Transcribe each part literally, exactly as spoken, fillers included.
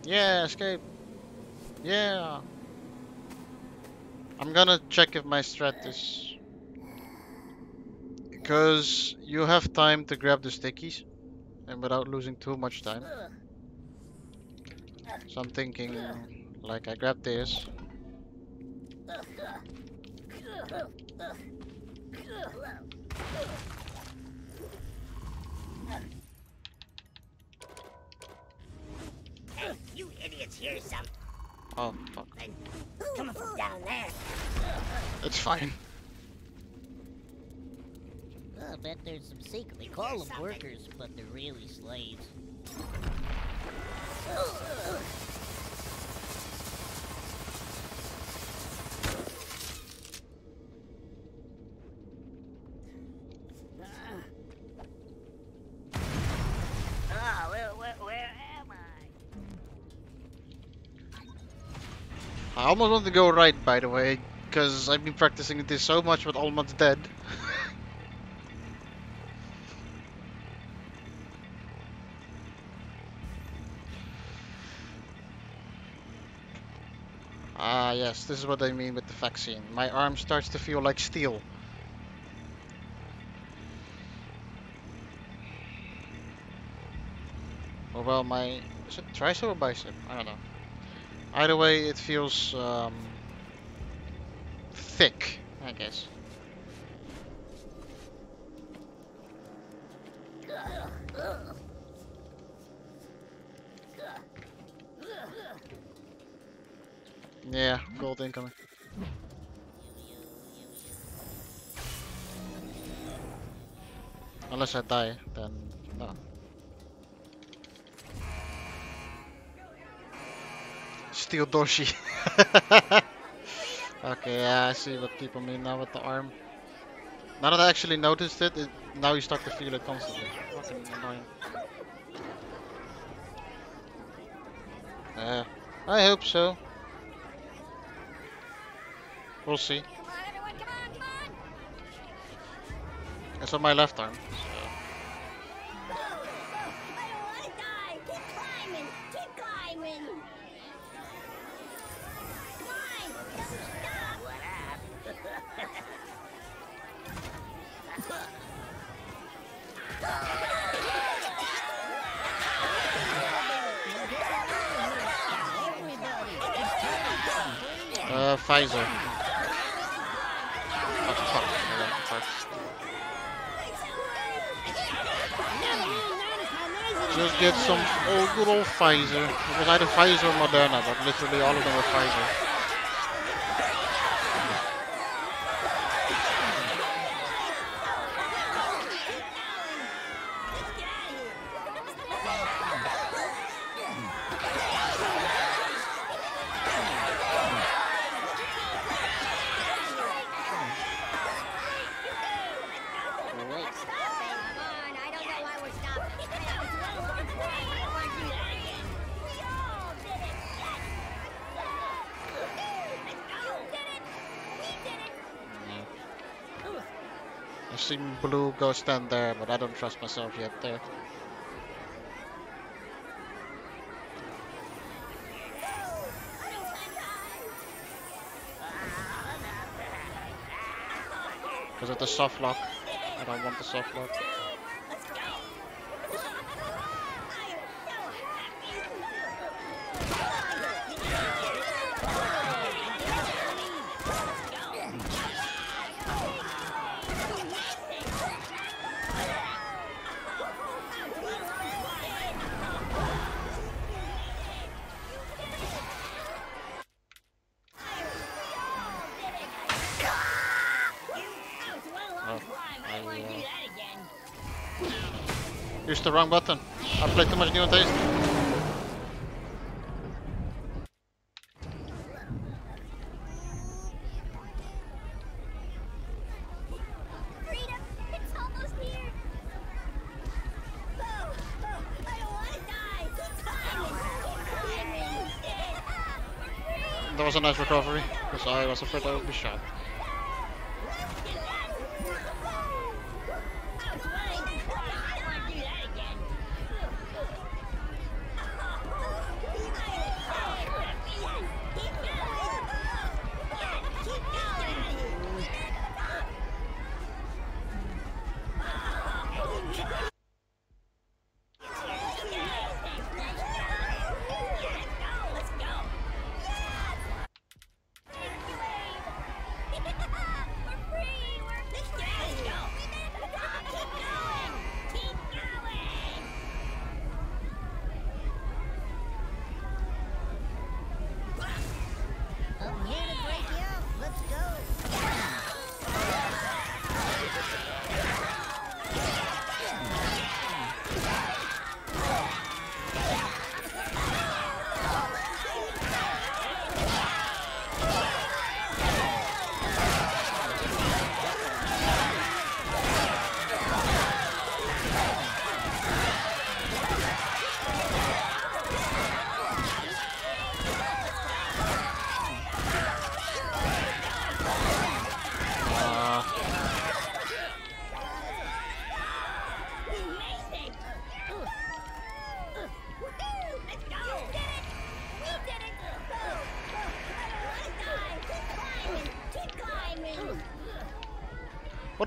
Yeah, escape. Yeah. I'm gonna check if my strat is... Because you have time to grab the stickies and without losing too much time. So I'm thinking, like, I grab this. Hey, you idiots hear something? Oh, fuck. Coming from down there. It's fine. I bet there's some secret. They call them workers, but they're really slaves. Ah, where, where, where am I? I almost want to go right, by the way, because I've been practicing this so much with almost dead. Ah, yes, this is what I mean with the vaccine. My arm starts to feel like steel. Or well, my... Is it tricep or bicep? I don't know. Either way, it feels um, thick, I guess. Yeah, gold incoming. Unless I die, then no. Steel Doshi. Okay, yeah, I see what people mean now with the arm. Now that I actually noticed it, it now you start to feel it constantly. Fucking annoying. Yeah, I hope so. We'll see. Come on, everyone, come on, come on! It's on my left arm. So. I don't want to die! Keep climbing! Keep climbing! Climb! Don't stop! What Uh, Pfizer. Oh, fuck. Okay, fuck. Just get some old good old Pfizer. It was either Pfizer or Moderna, but literally all of them were Pfizer. I've seen Blue go stand there, but I don't trust myself yet there. Because of the soft lock. I don't want the soft lock. Used the wrong button. I played too much New and Taste. Freedom! It's almost here! Oh, oh, I don't want to die! Keep climbing! Keep climbing! We're free! That was a nice recovery, because I was afraid I would be shot.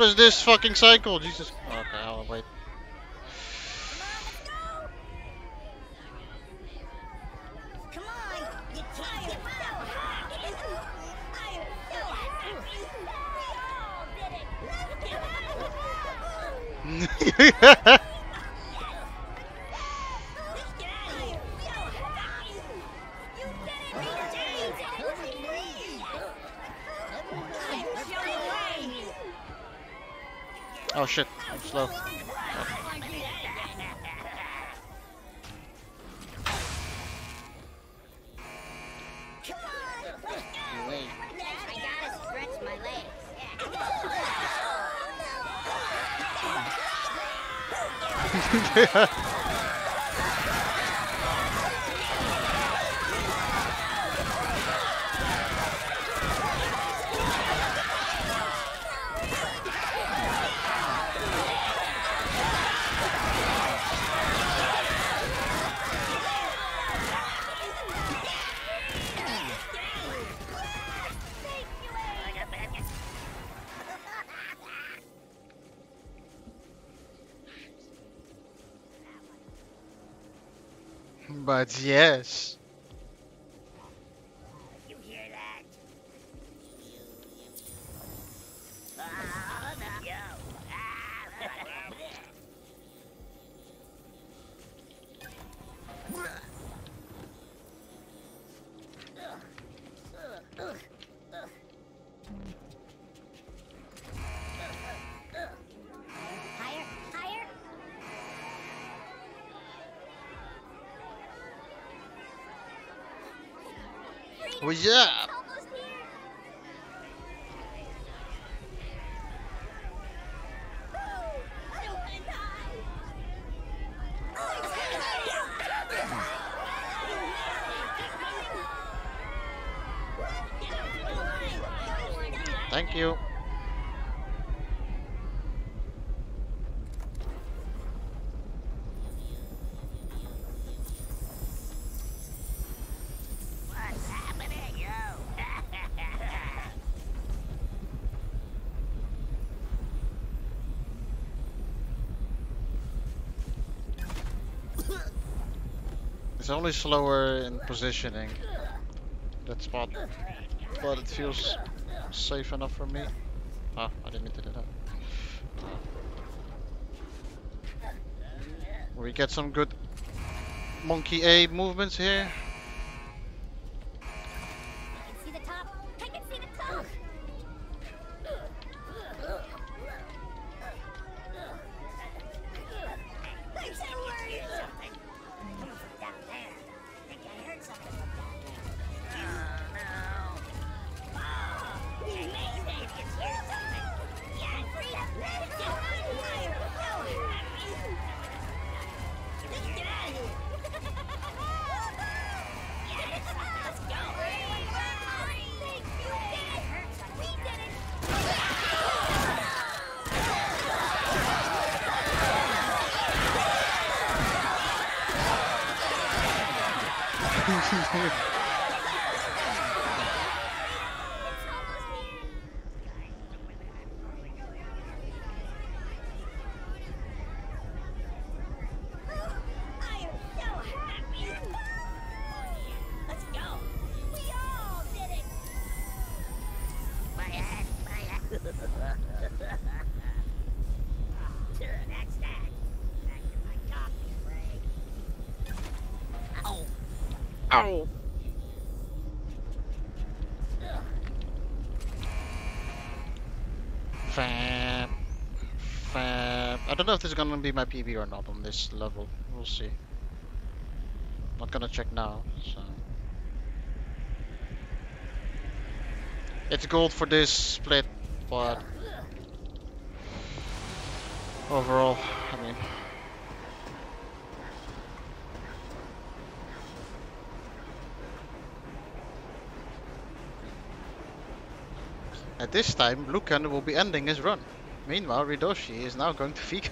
What is this fucking cycle? Jesus. Okay, I'll wait. Come on, you can't get so happy. I am so happy. We all did it. Let's get out of here. Let's get out of here. So happy. You did it. We did it. I'm showing way. Oh shit, I'm slow. Come on, let's go. Wait. I gotta stretch my legs. But yes. You hear that? Higher, higher. Oh yeah. Almost here. Oh, I don't want to die. Thank you. What's happening, yo? It's only slower in positioning. That spot. But it feels safe enough for me. Ah, I didn't mean to do that. We get some good monkey A movements here. I can see the top. I can see the top. I'm so worried. Coming from down there. I think I heard something from down there. Oh no. Oh, we made it. It's hear something. Yeah, freedom. Let's get out of here. So happy. Let's get out of here. Yes, let's go. Thank you. We did it. It's almost here. I am so happy. Let's go. We all did it. My head, my head. That's that. Back to my coffee break. Ow. Ow! Fab. Fab. I don't know if this is gonna be my P B or not on this level. We'll see. Not gonna check now, so. It's gold for this split, but overall, I mean. At this time, Lucan will be ending his run. Meanwhile, Ridoshi is now going to Fico.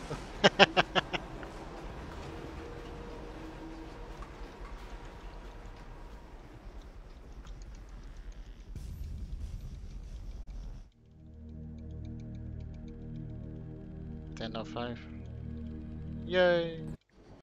ten oh five. Yay!